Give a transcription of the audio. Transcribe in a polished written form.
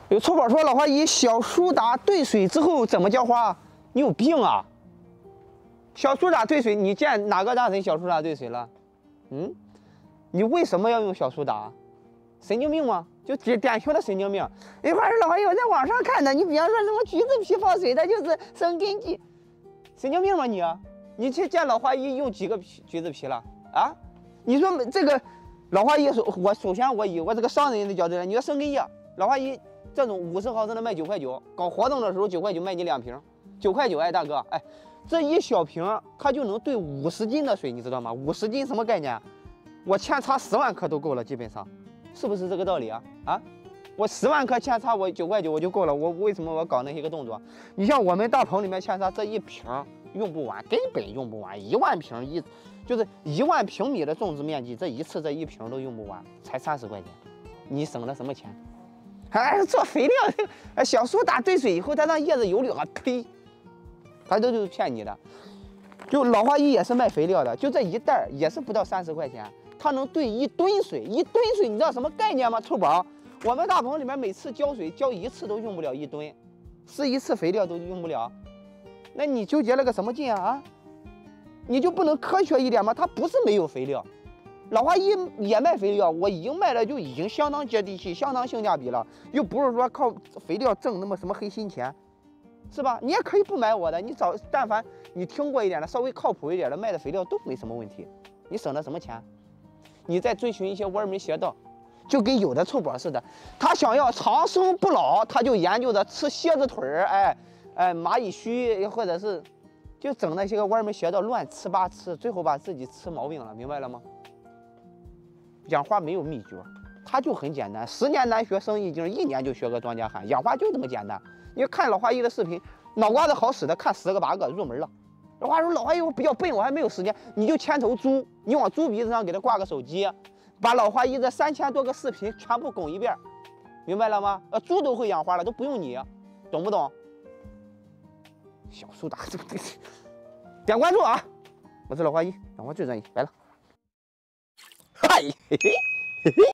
有臭宝说老花姨小苏打兑水之后怎么浇花？你有病啊！小苏打兑水，你见哪个大神小苏打兑水了？嗯，你为什么要用小苏打？神经病吗？就典型的神经病。一会儿老花姨我在网上看的，你比方说什么橘子皮泡水，它就是生根剂，神经病吗你？你去见老花姨用几个橘子皮了啊？你说这个老花姨我首先我以我这个商人的角度来，你说生根液，老花姨这种50毫升的卖9块9，搞活动的时候9块9卖你2瓶，9块9哎大哥哎，这一小瓶它就能兑50斤的水，你知道吗？50斤什么概念？我扦插10万克都够了，基本上，是不是这个道理啊？啊，我10万克扦插我9块9我就够了，我为什么我搞那些个动作？你像我们大棚里面扦插这一瓶用不完，根本用不完，1万瓶就是1万平米的种植面积，这一次这一瓶都用不完，才30块钱，你省了什么钱？哎，做肥料，小苏打兑水以后，它让叶子有绿啊，呸！它都是骗你的。就老花姨也是卖肥料的，就这一袋也是不到30块钱，它能兑1吨水，1吨水你知道什么概念吗？臭宝，我们大棚里面每次浇水浇1次都用不了1吨，施1次肥料都用不了，那你纠结了个什么劲啊？你就不能科学一点吗？它不是没有肥料，老花姨也卖肥料，我已经卖了，就已经相当接地气，相当性价比了，又不是说靠肥料挣那么什么黑心钱，是吧？你也可以不买我的，你但凡你听过一点的，稍微靠谱一点的卖的肥料都没什么问题，你省了什么钱？你在追寻一些歪门邪道，就跟有的臭宝似的，他想要长生不老，他就研究着吃蝎子腿儿，蚂蚁须，或者是就整那些个歪门邪道，乱吃八吃，最后把自己吃毛病了，明白了吗？养花没有秘诀，它就很简单，10年难学生意经，1年就学个庄稼汉，养花就这么简单。你看老花姨的视频，脑瓜子好使的看10个8个入门了。老花说老花姨我比较笨，我还没有时间，你就牵头猪，你往猪鼻子上给他挂个手机，把老花姨这3000多个视频全部拱一遍，明白了吗？猪都会养花了，都不用你，懂不懂？小苏打，对不对？点关注啊！我是老花姨，养花最专业，来了。嗨，嘿嘿，嘿嘿。